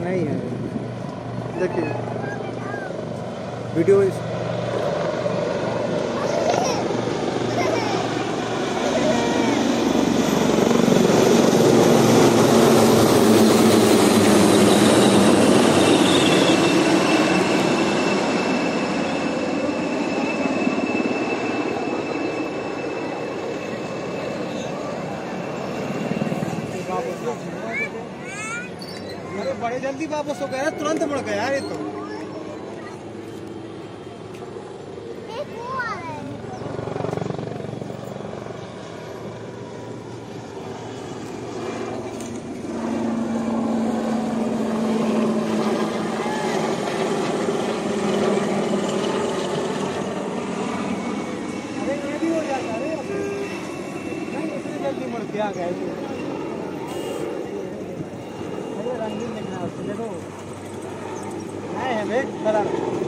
नहीं है। देखिए वीडियो अरे बड़े जल्दी वापस हो गया, तुरंत मुड़ गया ये तो। अरे ये भी हो जाता है, नहीं इतनी जल्दी मुड़ के आ गया। रंगीन देखना है, देखो नए है